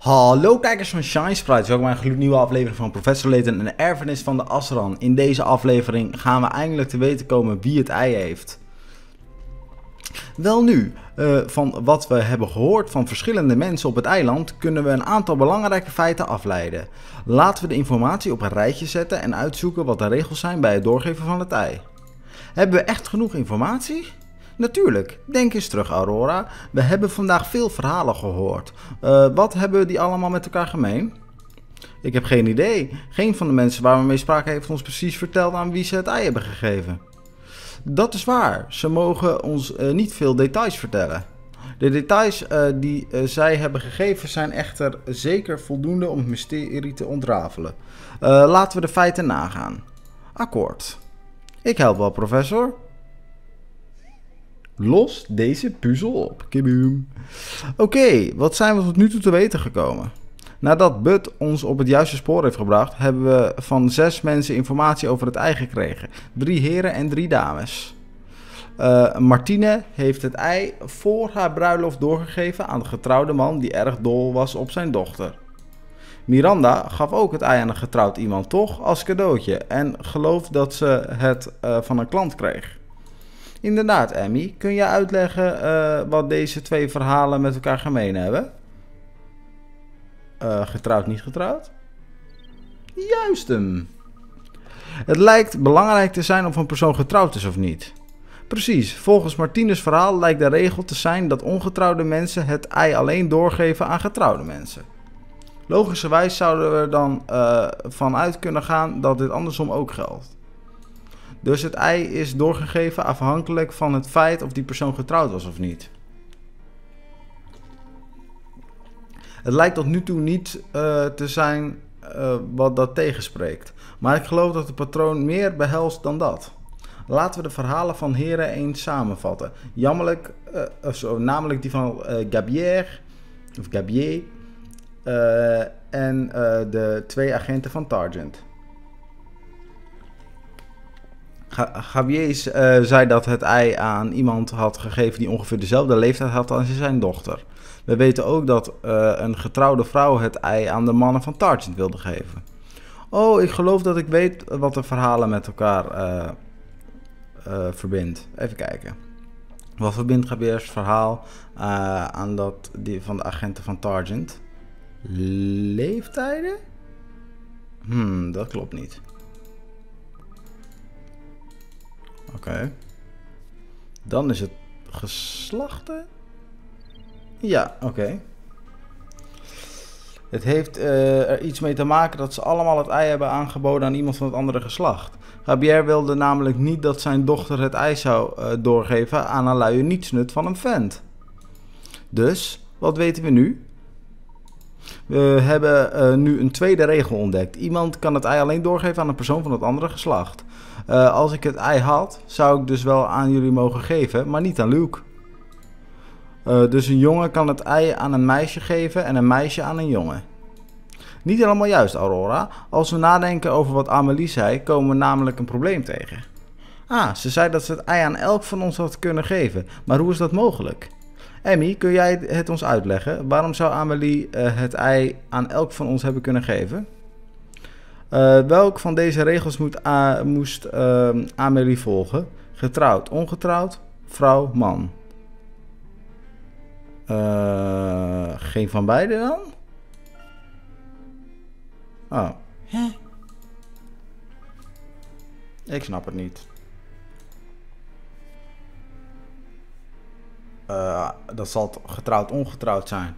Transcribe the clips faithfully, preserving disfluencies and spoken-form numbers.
Hallo kijkers van Shine Sprites, welkom bij een gloednieuwe aflevering van Professor Layton en de erfenis van de Azran. In deze aflevering gaan we eindelijk te weten komen wie het ei heeft. Wel nu, uh, van wat we hebben gehoord van verschillende mensen op het eiland, kunnen we een aantal belangrijke feiten afleiden. Laten we de informatie op een rijtje zetten en uitzoeken wat de regels zijn bij het doorgeven van het ei. Hebben we echt genoeg informatie? Natuurlijk, denk eens terug Aurora, we hebben vandaag veel verhalen gehoord. Uh, wat hebben die allemaal met elkaar gemeen? Ik heb geen idee. Geen van de mensen waar we mee spraken heeft ons precies verteld aan wie ze het ei hebben gegeven. Dat is waar, ze mogen ons uh, niet veel details vertellen. De details uh, die uh, zij hebben gegeven zijn echter zeker voldoende om het mysterie te ontrafelen. Uh, laten we de feiten nagaan. Akkoord. Ik help wel, professor. Los deze puzzel op. Kiboom. Oké, okay, wat zijn we tot nu toe te weten gekomen? Nadat Bud ons op het juiste spoor heeft gebracht, hebben we van zes mensen informatie over het ei gekregen. Drie heren en drie dames. Uh, Martine heeft het ei voor haar bruiloft doorgegeven aan de getrouwde man die erg dol was op zijn dochter. Miranda gaf ook het ei aan een getrouwd iemand toch als cadeautje en gelooft dat ze het uh, van een klant kreeg. Inderdaad, Emmy, kun je uitleggen uh, wat deze twee verhalen met elkaar gemeen hebben? Uh, getrouwd, niet getrouwd? Juist hem. Het lijkt belangrijk te zijn of een persoon getrouwd is of niet. Precies, volgens Martines verhaal lijkt de regel te zijn dat ongetrouwde mensen het ei alleen doorgeven aan getrouwde mensen. Logischerwijs zouden we er dan uh, vanuit kunnen gaan dat dit andersom ook geldt. Dus het ei is doorgegeven afhankelijk van het feit of die persoon getrouwd was of niet. Het lijkt tot nu toe niet uh, te zijn uh, wat dat tegenspreekt. Maar ik geloof dat het patroon meer behelst dan dat. Laten we de verhalen van heren eens samenvatten. Jammerlijk, uh, zo, namelijk die van uh, Gabier, of Gabier uh, en uh, de twee agenten van Targent. Gabier uh, zei dat het ei aan iemand had gegeven die ongeveer dezelfde leeftijd had als zijn dochter. We weten ook dat uh, een getrouwde vrouw het ei aan de mannen van Targent wilde geven. Oh, ik geloof dat ik weet wat de verhalen met elkaar uh, uh, verbindt. Even kijken. Wat verbindt Gabier's verhaal uh, aan dat die van de agenten van Targent? Leeftijden? Hmm, dat klopt niet. Oké. Okay. Dan is het geslachten? Ja, oké. Okay. Het heeft uh, er iets mee te maken dat ze allemaal het ei hebben aangeboden aan iemand van het andere geslacht. Gabier wilde namelijk niet dat zijn dochter het ei zou uh, doorgeven aan een luie nietsnut van een vent. Dus, wat weten we nu? We hebben uh, nu een tweede regel ontdekt. Iemand kan het ei alleen doorgeven aan een persoon van het andere geslacht. Uh, als ik het ei had, zou ik dus wel aan jullie mogen geven, maar niet aan Luke. Uh, dus een jongen kan het ei aan een meisje geven en een meisje aan een jongen. Niet helemaal juist, Aurora. Als we nadenken over wat Amelie zei, komen we namelijk een probleem tegen. Ah, ze zei dat ze het ei aan elk van ons had kunnen geven, maar hoe is dat mogelijk? Emmy, kun jij het ons uitleggen? Waarom zou Amelie uh, het ei aan elk van ons hebben kunnen geven? Uh, welk van deze regels moet A, moest uh, Amelie volgen? Getrouwd, ongetrouwd, vrouw, man. Uh, geen van beide dan? Oh. Hè? Ik snap het niet. Uh, dat zal getrouwd, ongetrouwd zijn.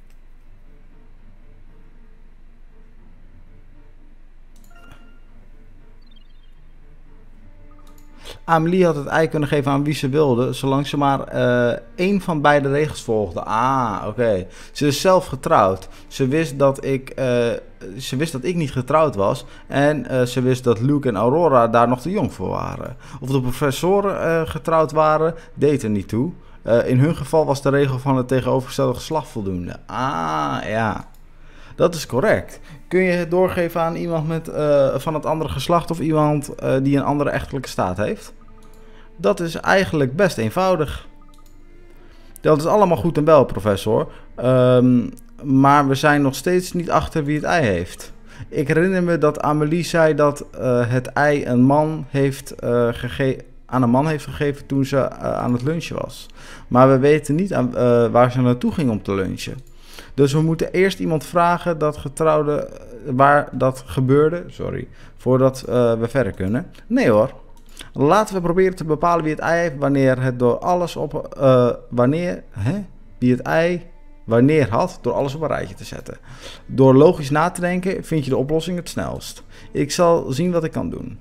Amelie had het ei kunnen geven aan wie ze wilde, zolang ze maar uh, één van beide regels volgde. Ah, oké. Okay. Ze is zelf getrouwd. Ze wist dat ik, uh, ze wist dat ik niet getrouwd was. En uh, ze wist dat Luke en Aurora daar nog te jong voor waren. Of de professoren uh, getrouwd waren, deed er niet toe. Uh, in hun geval was de regel van het tegenovergestelde geslacht voldoende. Ah, ja. Dat is correct. Kun je het doorgeven aan iemand met, uh, van het andere geslacht of iemand uh, die een andere echtelijke staat heeft? Dat is eigenlijk best eenvoudig. Dat is allemaal goed en wel, professor. Um, maar we zijn nog steeds niet achter wie het ei heeft. Ik herinner me dat Amélie zei dat uh, het ei een man heeft, uh, gege- aan een man heeft gegeven toen ze uh, aan het lunchen was. Maar we weten niet aan, uh, waar ze naartoe ging om te lunchen. Dus we moeten eerst iemand vragen dat getrouwde, waar dat gebeurde, sorry, voordat uh, we verder kunnen. Nee hoor. Laten we proberen te bepalen wie het ei heeft wanneer het door alles op, uh, wanneer, hè? Wie het ei wanneer had door alles op een rijtje te zetten. Door logisch na te denken vind je de oplossing het snelst. Ik zal zien wat ik kan doen.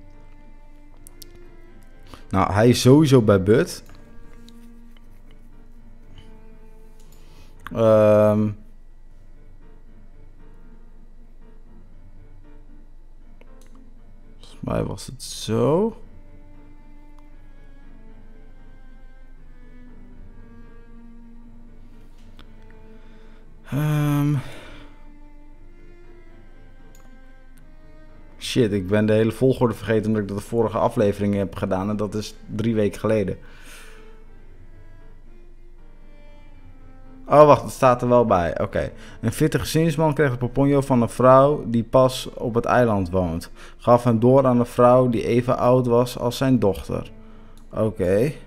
Nou, hij is sowieso bij Bud. Um, volgens mij was het zo. Um, shit, ik ben de hele volgorde vergeten omdat ik dat de vorige aflevering heb gedaan. En dat is drie weken geleden. Oh, wacht, het staat er wel bij. Oké. Okay. Een fitte gezinsman kreeg een poponjo van een vrouw die pas op het eiland woont. Gaf hem door aan een vrouw die even oud was als zijn dochter. Oké. Okay.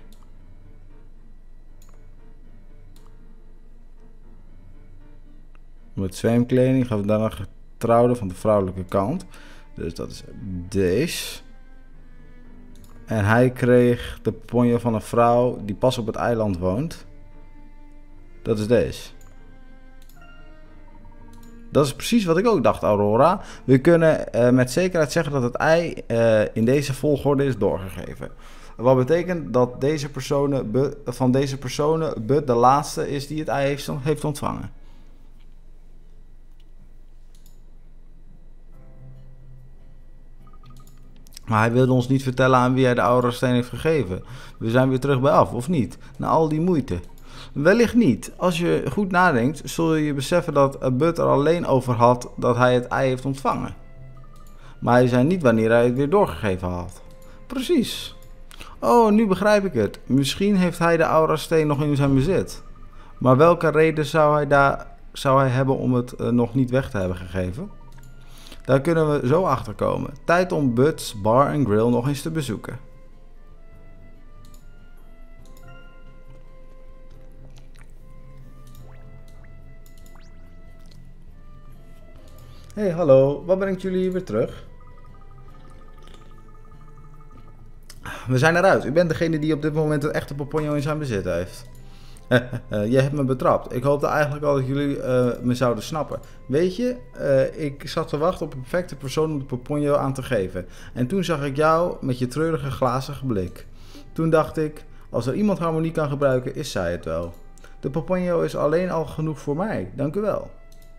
Met zwemkleding gaf dan een getrouwde van de vrouwelijke kant. Dus dat is deze. En hij kreeg de poponjo van een vrouw die pas op het eiland woont. Dat is deze. Dat is precies wat ik ook dacht, Aurora. We kunnen uh, met zekerheid zeggen dat het ei uh, in deze volgorde is doorgegeven. Wat betekent dat deze personen, van deze personen Bud de laatste is die het ei heeft, heeft ontvangen. Maar hij wilde ons niet vertellen aan wie hij de Aurasteen heeft gegeven. We zijn weer terug bij af, of niet? Na al die moeite. Wellicht niet. Als je goed nadenkt, zul je beseffen dat Bud er alleen over had dat hij het ei heeft ontvangen. Maar hij zei niet wanneer hij het weer doorgegeven had. Precies. Oh, nu begrijp ik het. Misschien heeft hij de Aurasteen nog in zijn bezit. Maar welke reden zou hij, daar, zou hij hebben om het uh, nog niet weg te hebben gegeven? Daar kunnen we zo achter komen. Tijd om Bud's Bar and Grill nog eens te bezoeken. Hey, hallo. Wat brengt jullie hier weer terug? We zijn eruit. U bent degene die op dit moment het echte poponjo in zijn bezit heeft. Je hebt me betrapt. Ik hoopte eigenlijk al dat jullie uh, me zouden snappen. Weet je, uh, ik zat te wachten op een perfecte persoon om de poponjo aan te geven. En toen zag ik jou met je treurige glazige blik. Toen dacht ik, als er iemand harmonie kan gebruiken, is zij het wel. De poponjo is alleen al genoeg voor mij. Dank u wel.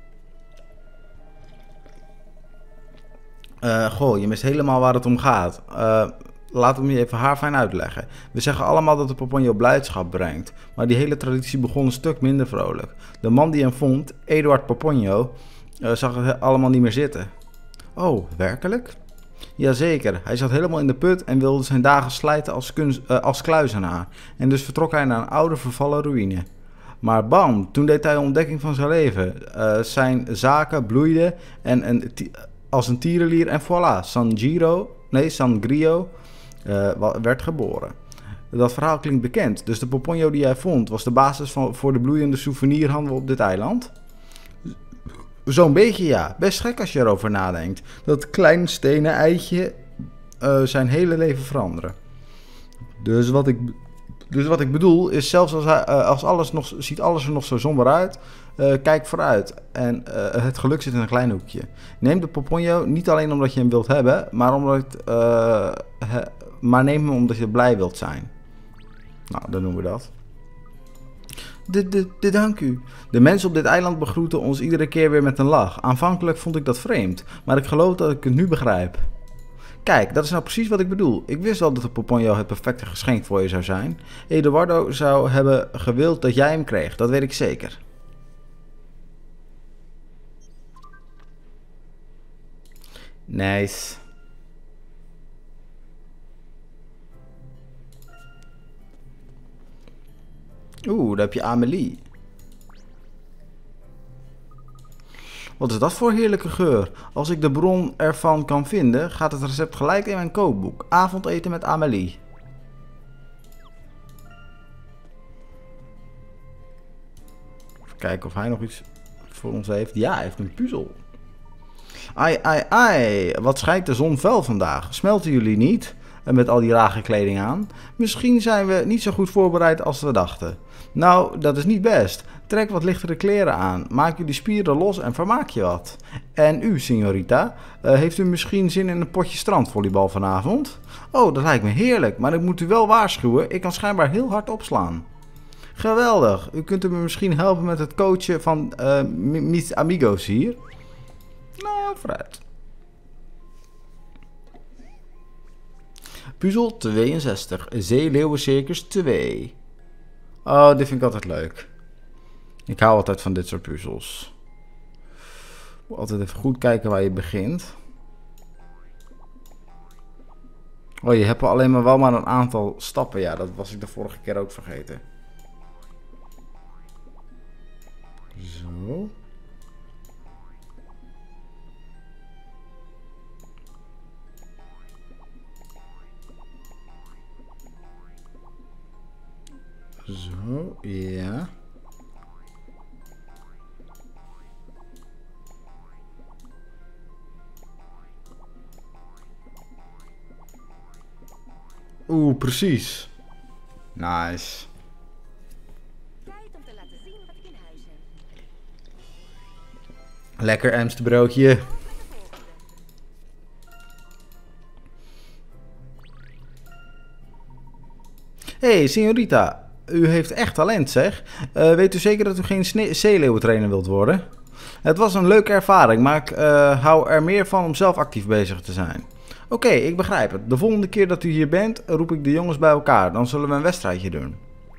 Uh, goh, je mist helemaal waar het om gaat. Uh, Laat me je even haarfijn uitleggen. We zeggen allemaal dat de poponjo blijdschap brengt. Maar die hele traditie begon een stuk minder vrolijk. De man die hem vond, Eduard Poponjo, uh, zag het allemaal niet meer zitten. Oh, werkelijk? Jazeker, hij zat helemaal in de put en wilde zijn dagen slijten als, kunst, uh, als kluizenaar. En dus vertrok hij naar een oude vervallen ruïne. Maar bam, toen deed hij een ontdekking van zijn leven. Uh, zijn zaken bloeiden en een als een tierenlier en voilà, San Giro, nee, San Grio uh, werd geboren. Dat verhaal klinkt bekend, dus de poponjo die hij vond was de basis van, voor de bloeiende souvenirhandel op dit eiland? Zo'n beetje ja, best gek als je erover nadenkt. Dat klein stenen eitje uh, zijn hele leven veranderen. Dus wat ik, dus wat ik bedoel is, zelfs als, hij, uh, als alles nog, ziet alles er nog zo somber uit, uh, kijk vooruit. En uh, het geluk zit in een klein hoekje. Neem de poponjo niet alleen omdat je hem wilt hebben, maar, omdat, uh, he, maar neem hem omdat je blij wilt zijn. Nou, dan noemen we dat. De, de, de dank u. De mensen op dit eiland begroeten ons iedere keer weer met een lach. Aanvankelijk vond ik dat vreemd, maar ik geloof dat ik het nu begrijp. Kijk, dat is nou precies wat ik bedoel. Ik wist wel dat de poponjo het perfecte geschenk voor je zou zijn. Eduardo zou hebben gewild dat jij hem kreeg, dat weet ik zeker. Nice. Oeh, daar heb je Amélie. Wat is dat voor heerlijke geur? Als ik de bron ervan kan vinden, gaat het recept gelijk in mijn kookboek. Avondeten met Amélie. Even kijken of hij nog iets voor ons heeft. Ja, hij heeft een puzzel. Ai, ai, ai. Wat schijnt de zon fel vandaag. Smelten jullie niet? Met al die rage kleding aan. Misschien zijn we niet zo goed voorbereid als we dachten. Nou, dat is niet best. Trek wat lichtere kleren aan. Maak jullie spieren los en vermaak je wat. En u, signorita, uh, heeft u misschien zin in een potje strandvolleybal vanavond? Oh, dat lijkt me heerlijk, maar ik moet u wel waarschuwen. Ik kan schijnbaar heel hard opslaan. Geweldig. U kunt me misschien helpen met het coachen van uh, mis amigos hier. Nou, vooruit. Puzzel tweeënzestig. Zeeleeuwencircus twee. Oh, dit vind ik altijd leuk. Ik hou altijd van dit soort puzzels. Moet altijd even goed kijken waar je begint. Oh, je hebt alleen maar wel maar een aantal stappen. Ja, dat was ik de vorige keer ook vergeten. Zo. Zo, ja. Oeh, precies. Nice. Tijd om te laten zien wat ik in huis heb. Lekker Amsterbroodje. Hey, signorita. U heeft echt talent, zeg. Uh, weet u zeker dat u geen zeeleeuwentrainer wilt worden? Het was een leuke ervaring, maar ik uh, hou er meer van om zelf actief bezig te zijn. Oké, okay, ik begrijp het. De volgende keer dat u hier bent, roep ik de jongens bij elkaar. Dan zullen we een wedstrijdje doen.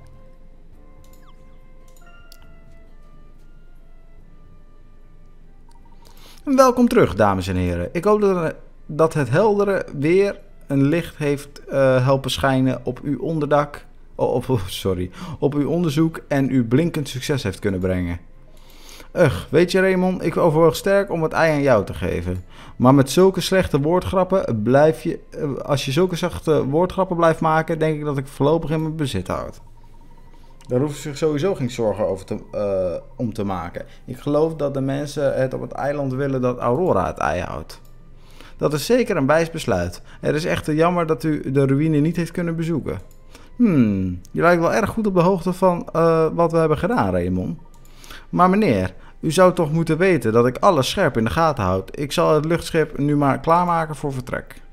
Welkom terug, dames en heren. Ik hoop dat het heldere weer een licht heeft uh, helpen schijnen op uw onderdak. Oh, op, sorry, op uw onderzoek en u blinkend succes heeft kunnen brengen. Ugh, weet je Raymond, ik overwoog sterk om het ei aan jou te geven. Maar met zulke slechte woordgrappen blijf je... Als je zulke slechte woordgrappen blijft maken, denk ik dat ik voorlopig in mijn bezit houd. Daar hoef je zich sowieso geen zorgen over te, uh, om te maken. Ik geloof dat de mensen het op het eiland willen dat Aurora het ei houdt. Dat is zeker een wijs besluit. Het is echter jammer dat u de ruïne niet heeft kunnen bezoeken. Hmm, je lijkt wel erg goed op de hoogte van uh, wat we hebben gedaan, Raymond. Maar meneer, u zou toch moeten weten dat ik alles scherp in de gaten houd. Ik zal het luchtschip nu maar klaarmaken voor vertrek.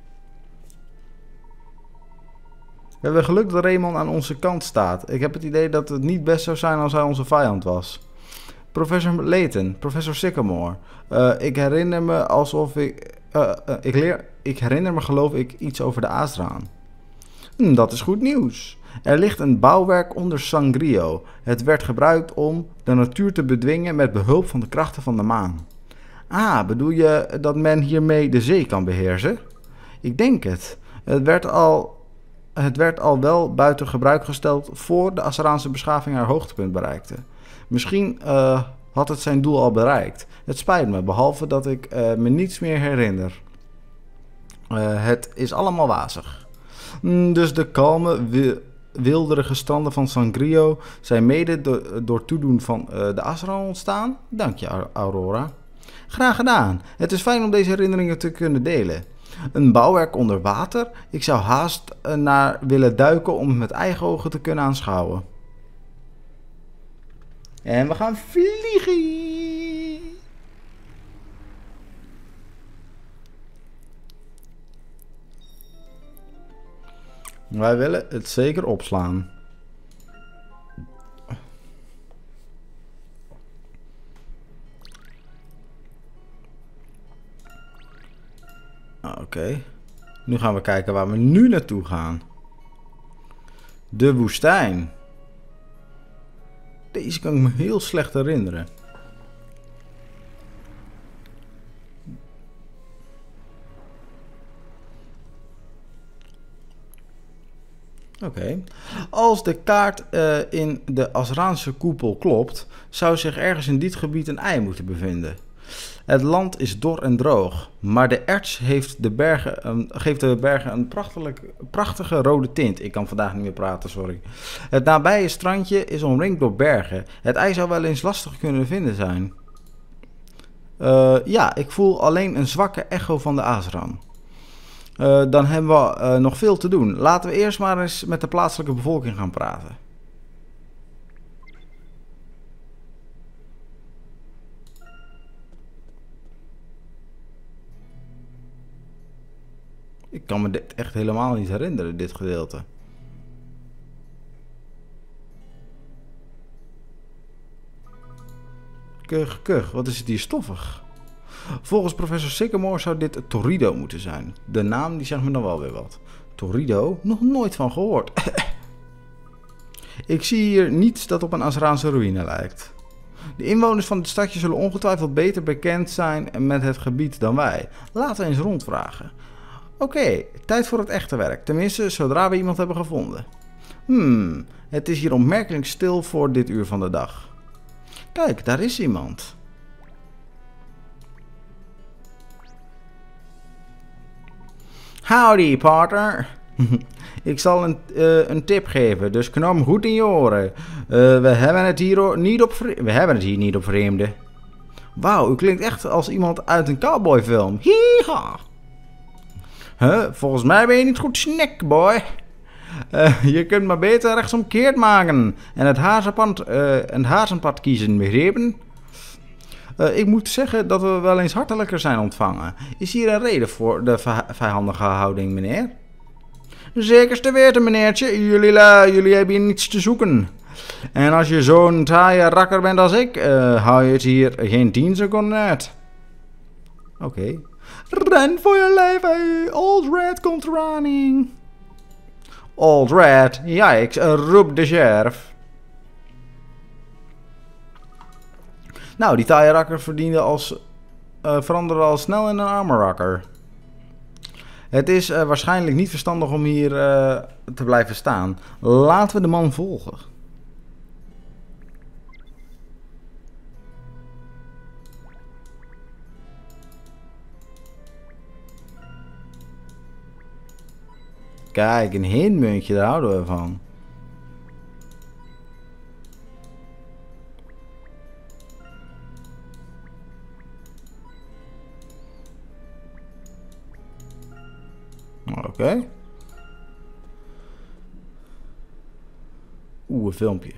We hebben geluk dat Raymond aan onze kant staat. Ik heb het idee dat het niet best zou zijn als hij onze vijand was. Professor Layton, professor Sycamore. Uh, ik herinner me alsof ik... Uh, uh, ik, leer, ik herinner me geloof ik iets over de Azraan. Hm, dat is goed nieuws. Er ligt een bouwwerk onder Sangrio. Het werd gebruikt om de natuur te bedwingen met behulp van de krachten van de maan. Ah, bedoel je dat men hiermee de zee kan beheersen? Ik denk het. Het werd al, het werd al wel buiten gebruik gesteld voor de Azraanse beschaving haar hoogtepunt bereikte. Misschien uh, had het zijn doel al bereikt. Het spijt me, behalve dat ik uh, me niets meer herinner. Uh, het is allemaal wazig. Mm, dus de kalme, wilderige stranden van Sangrio zijn mede do door toedoen van uh, de Azraan ontstaan? Dank je, Aurora. Graag gedaan. Het is fijn om deze herinneringen te kunnen delen. Een bouwwerk onder water? Ik zou haast uh, naar willen duiken om het met eigen ogen te kunnen aanschouwen. En we gaan vliegen. Wij willen het zeker opslaan. Oké. Okay. Nu gaan we kijken waar we nu naartoe gaan. De woestijn. Deze kan ik me heel slecht herinneren. Oké. Okay. Als de kaart uh, in de Azraanse koepel klopt, zou zich ergens in dit gebied een ei moeten bevinden. Het land is dor en droog, maar de erts heeft de bergen, een, geeft de bergen een prachtige rode tint. Ik kan vandaag niet meer praten, sorry. Het nabije strandje is omringd door bergen. Het ijs zou wel eens lastig kunnen vinden zijn. Uh, ja, ik voel alleen een zwakke echo van de Azran. Uh, dan hebben we uh, nog veel te doen. Laten we eerst maar eens met de plaatselijke bevolking gaan praten. Ik kan me dit echt helemaal niet herinneren, dit gedeelte. Kuch, kuch, wat is het hier stoffig. Volgens professor Sycamore zou dit Torido moeten zijn. De naam die zegt me dan wel weer wat. Torido? Nog nooit van gehoord. Ik zie hier niets dat op een Azraanse ruïne lijkt. De inwoners van dit stadje zullen ongetwijfeld beter bekend zijn met het gebied dan wij. Laten we eens rondvragen. Oké, okay, tijd voor het echte werk. Tenminste, zodra we iemand hebben gevonden. Hmm, het is hier opmerkelijk stil voor dit uur van de dag. Kijk, daar is iemand. Howdy, partner. Ik zal een, uh, een tip geven, dus knop hem goed in je oren. Uh, we, hebben het hier niet op we hebben het hier niet op vreemden. Wauw, u klinkt echt als iemand uit een cowboyfilm. Hee-ha. Huh, volgens mij ben je niet goed snackboy. Uh, je kunt maar beter rechtsomkeerd maken en het hazenpad, uh, het hazenpad kiezen, begrepen? Uh, ik moet zeggen dat we wel eens hartelijker zijn ontvangen. Is hier een reden voor de vijandige houding, meneer? Zeker te weten, meneertje. Jullie, uh, jullie hebben hier niets te zoeken. En als je zo'n taaie rakker bent als ik, uh, hou je het hier geen tien seconden uit. Oké. Okay. Ren voor je leven, Old Red komt running. Old Red, jijks, roep de sheriff. Nou, die taaie rakker verdiende als, uh, veranderde al snel in een arme rakker. Het is uh, waarschijnlijk niet verstandig om hier uh, te blijven staan. Laten we de man volgen. Kijk, een heenmuntje, daar houden we van. Oké. Okay. Oeh, een filmpje.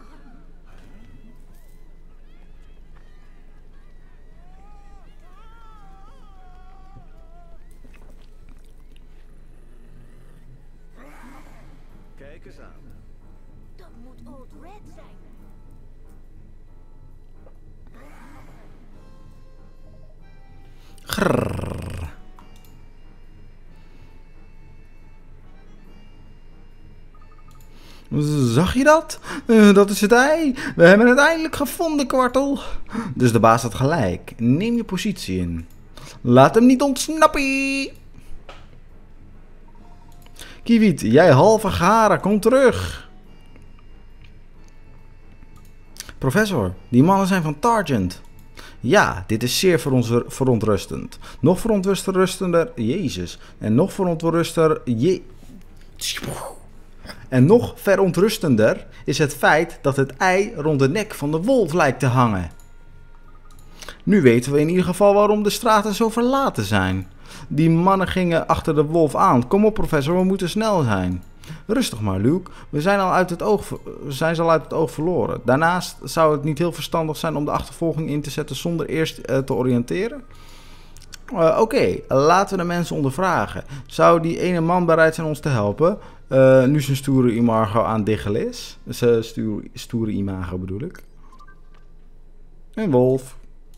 Kijk eens aan. Dat moet Old Red zijn. Grrr. Zag je dat? Uh, dat is het ei. We hebben het eindelijk gevonden, Kwartel. Dus de baas had gelijk. Neem je positie in. Laat hem niet ontsnappen. Kiewiet, jij halve garen, kom terug. Professor, die mannen zijn van Targent. Ja, dit is zeer verontrustend. Nog verontrustender, Jezus. En nog verontrustender, je... En nog verontrustender is het feit dat het ei rond de nek van de wolf lijkt te hangen. Nu weten we in ieder geval waarom de straten zo verlaten zijn. Die mannen gingen achter de wolf aan. Kom op, professor, we moeten snel zijn. Rustig maar, Luke. We zijn al uit het oog, we zijn ze al uit het oog verloren. Daarnaast zou het niet heel verstandig zijn om de achtervolging in te zetten zonder eerst uh, te oriënteren. Uh, Oké, okay, laten we de mensen ondervragen. Zou die ene man bereid zijn ons te helpen? Uh, nu zijn stoere imago aan diggel is. Dus uh, stoere, stoere imago bedoel ik. Een wolf.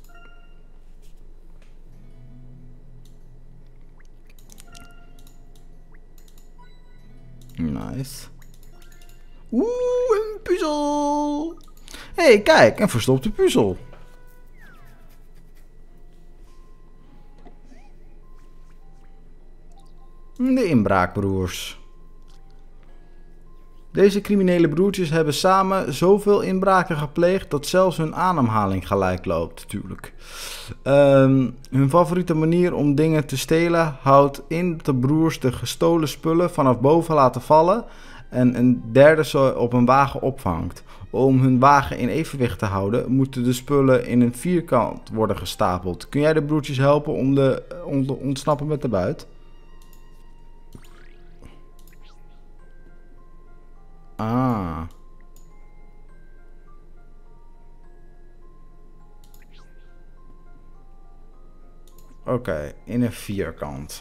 Nice. Oeh, een puzzel. Hé, hey, kijk, een verstopte puzzel. De inbraakbroers. Deze criminele broertjes hebben samen zoveel inbraken gepleegd dat zelfs hun ademhaling gelijk loopt, natuurlijk. Um, hun favoriete manier om dingen te stelen houdt in dat de broers de gestolen spullen vanaf boven laten vallen en een derde ze op een wagen opvangt. Om hun wagen in evenwicht te houden, moeten de spullen in een vierkant worden gestapeld. Kun jij de broertjes helpen om, de, om te ontsnappen met de buit? Ah. Oké, okay, in een vierkant.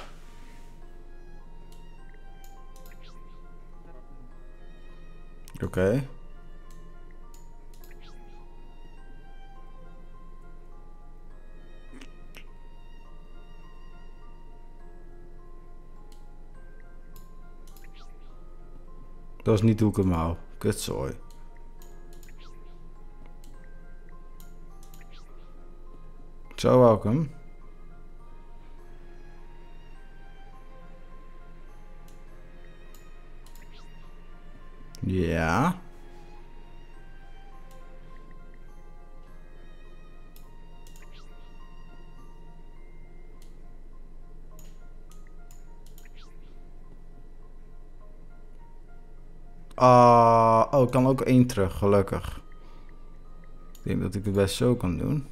Oké. Okay. Dat is niet hoe ik hem hou. Kutzooi. Zo wou ik hem. Ja. Uh, oh, ik kan ook één terug, gelukkig. Ik denk dat ik het best zo kan doen.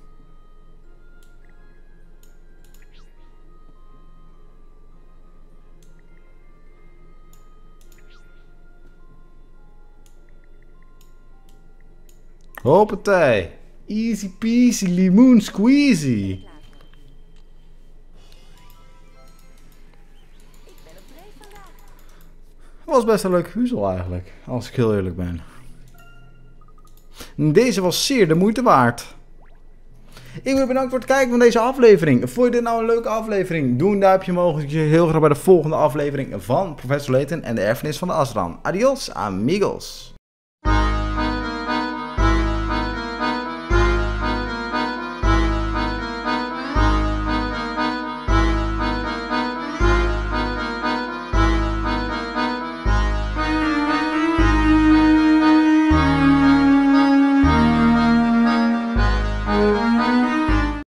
Hoppatee. Easy peasy limoen squeezy. Was best een leuk puzzel eigenlijk, als ik heel eerlijk ben. Deze was zeer de moeite waard. Ik wil bedankt voor het kijken van deze aflevering. Vond je dit nou een leuke aflevering? Doe een duimpje omhoog. Ik zie je heel graag bij de volgende aflevering van Professor Layton en de erfenis van de Azran. Adios, amigos.